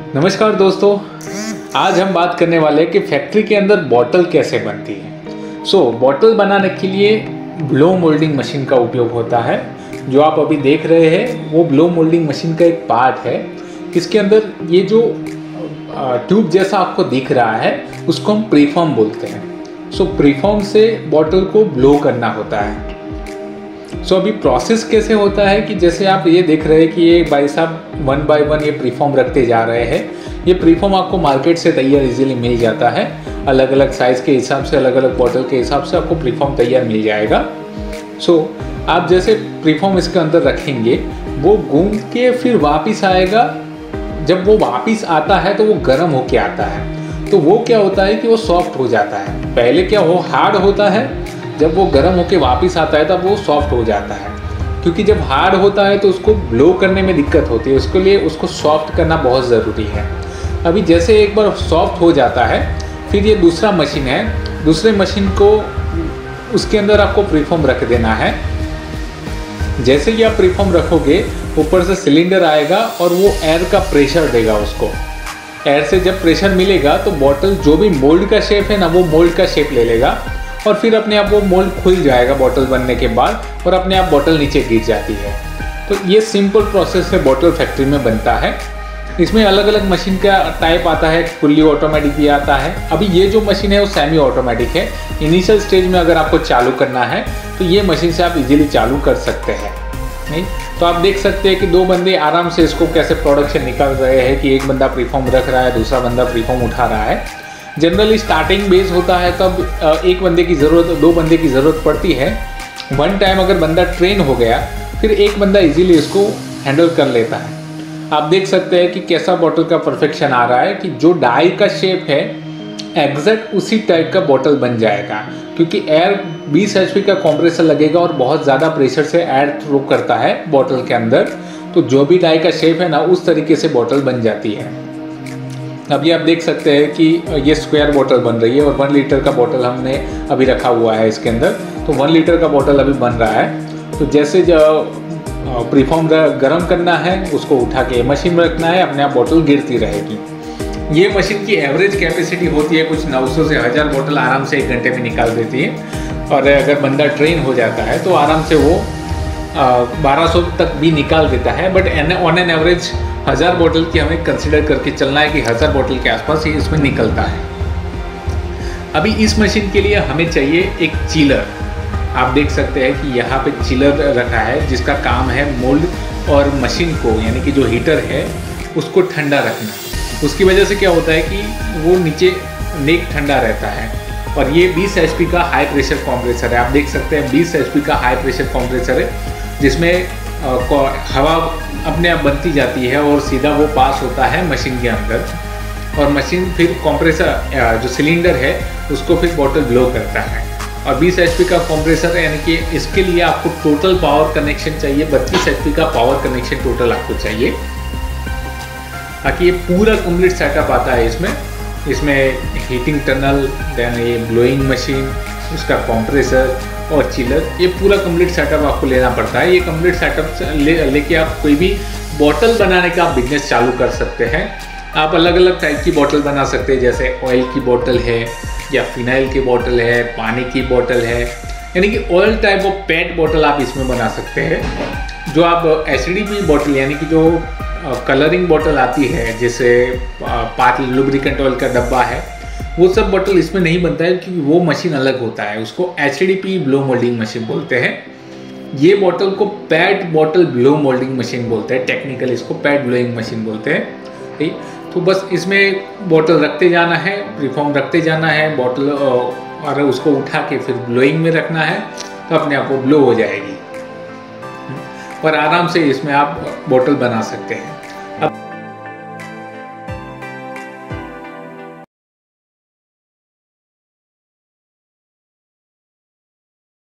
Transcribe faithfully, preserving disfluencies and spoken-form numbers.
नमस्कार दोस्तों, आज हम बात करने वाले हैं कि फैक्ट्री के अंदर बॉटल कैसे बनती है। सो so, बॉटल बनाने के लिए ब्लो मोल्डिंग मशीन का उपयोग होता है। जो आप अभी देख रहे हैं वो ब्लो मोल्डिंग मशीन का एक पार्ट है। इसके अंदर ये जो ट्यूब जैसा आपको दिख रहा है उसको हम प्रीफॉर्म बोलते हैं। सो so, प्रीफॉर्म से बॉटल को ब्लो करना होता है। सो so, अभी प्रोसेस कैसे होता है कि जैसे आप ये देख रहे हैं कि ये भाई साहब वन बाय वन ये प्रीफॉर्म रखते जा रहे हैं। ये प्रीफॉर्म आपको मार्केट से तैयार इजीली मिल जाता है। अलग अलग साइज़ के हिसाब से, अलग अलग बॉटल के हिसाब से आपको प्रीफॉर्म तैयार मिल जाएगा। सो so, आप जैसे प्रीफॉर्म इसके अंदर रखेंगे वो घूम के फिर वापस आएगा। जब वो वापस आता है तो वो गर्म होके आता है, तो वो क्या होता है कि वो सॉफ्ट हो जाता है। पहले क्या वो हार्ड होता है, जब वो गर्म होके वापस आता है तब वो सॉफ्ट हो जाता है। क्योंकि जब हार्ड होता है तो उसको ब्लो करने में दिक्कत होती है, उसके लिए उसको सॉफ्ट करना बहुत ज़रूरी है। अभी जैसे एक बार सॉफ्ट हो जाता है फिर ये दूसरा मशीन है, दूसरे मशीन को उसके अंदर आपको प्रीफॉर्म रख देना है। जैसे कि आप प्रीफॉर्म रखोगे ऊपर से सिलेंडर आएगा और वो एयर का प्रेशर देगा उसको। एयर से जब प्रेशर मिलेगा तो बॉटल जो भी मोल्ड का शेप है ना, वो मोल्ड का शेप ले लेगा और फिर अपने आप वो मोल्ड खुल जाएगा बॉटल बनने के बाद और अपने आप बॉटल नीचे गिर जाती है। तो ये सिंपल प्रोसेस है, बॉटल फैक्ट्री में बनता है। इसमें अलग अलग मशीन का टाइप आता है, फुल्ली ऑटोमेटिक भी आता है। अभी ये जो मशीन है वो सेमी ऑटोमेटिक है। इनिशियल स्टेज में अगर आपको चालू करना है तो ये मशीन से आप इजीली चालू कर सकते हैं। नहीं तो आप देख सकते हैं कि दो बंदे आराम से इसको कैसे प्रोडक्शन निकाल रहे हैं कि एक बंदा प्रीफॉर्म रख रहा है, दूसरा बंदा प्रीफॉर्म उठा रहा है। जनरली स्टार्टिंग बेस होता है तब एक बंदे की ज़रूरत, दो बंदे की ज़रूरत पड़ती है। वन टाइम अगर बंदा ट्रेन हो गया फिर एक बंदा इजीली इसको हैंडल कर लेता है। आप देख सकते हैं कि कैसा बॉटल का परफेक्शन आ रहा है कि जो डाई का शेप है एग्जैक्ट उसी टाइप का बॉटल बन जाएगा। क्योंकि एयर बीस एच पी का कंप्रेसर लगेगा और बहुत ज़्यादा प्रेशर से एयर थ्रो करता है बॉटल के अंदर, तो जो भी डाई का शेप है ना उस तरीके से बॉटल बन जाती है। अभी आप देख सकते हैं कि ये स्क्वायर बॉटल बन रही है और वन लीटर का बॉटल हमने अभी रखा हुआ है इसके अंदर। तो वन लीटर का बॉटल अभी बन रहा है। तो जैसे जो प्रीफॉर्म गर्म करना है उसको उठा के मशीन में रखना है, अपने आप बॉटल गिरती रहेगी। ये मशीन की एवरेज कैपेसिटी होती है कुछ नौ सौ से हज़ार बॉटल आराम से एक घंटे में निकाल देती है। और अगर बंदा ट्रेन हो जाता है तो आराम से वो बारह सौ तक भी निकाल देता है। बट ऑन एन एवरेज हज़ार बोतल की हमें कंसिडर करके चलना है कि हज़ार बोतल के आसपास ही इसमें निकलता है। अभी इस मशीन के लिए हमें चाहिए एक चिलर। आप देख सकते हैं कि यहाँ पे चिलर रखा है जिसका काम है मोल्ड और मशीन को, यानी कि जो हीटर है उसको ठंडा रखना। उसकी वजह से क्या होता है कि वो नीचे नेक ठंडा रहता है। और ये बीस एच पी का हाई प्रेशर कंप्रेसर है। आप देख सकते हैं बीस एच पी का हाई प्रेशर कंप्रेसर है जिसमें हवा अपने आप बनती जाती है और सीधा वो पास होता है मशीन के अंदर और मशीन फिर कंप्रेसर जो सिलेंडर है उसको फिर बॉटल ब्लो करता है। और बीस एच पी का कंप्रेसर है, यानी कि इसके लिए आपको टोटल पावर कनेक्शन चाहिए, बत्तीस एच पी का पावर कनेक्शन टोटल आपको चाहिए ताकि ये पूरा कंप्लीट सेटअप आता है। इसमें इसमें हीटिंग टनल, देन ये ब्लोइंग मशीन, उसका कंप्रेसर और चिलर, ये पूरा कंप्लीट सेटअप आपको लेना पड़ता है। ये कंप्लीट सेटअप ले लेके आप कोई भी बॉटल बनाने का बिजनेस चालू कर सकते हैं। आप अलग अलग टाइप की बॉटल बना सकते हैं, जैसे ऑयल की बॉटल है या फिनाइल की बॉटल है, पानी की बॉटल है, यानी कि oil type of PET bottle आप इसमें बना सकते हैं। जो आप एच डी पी बॉटल, यानी कि जो कलरिंग बॉटल आती है, जैसे पार्ट लुब्रिकेंट ऑयल का डब्बा है, वो सब बॉटल इसमें नहीं बनता है क्योंकि वो मशीन अलग होता है। उसको H D P blow moulding machine बोलते हैं। ये बॉटल को pad bottle blow moulding machine बोलते हैं। टेक्निकल इसको पैड ब्लोइंग मशीन बोलते हैं। ठीक, तो बस इसमें बॉटल रखते जाना है, प्रीफॉर्म रखते जाना है, बॉटल और उसको उठा के फिर ब्लोइंग में रखना है तो अपने आप वो ब्लो हो जाएगी और आराम से इसमें आप बॉटल बना सकते हैं।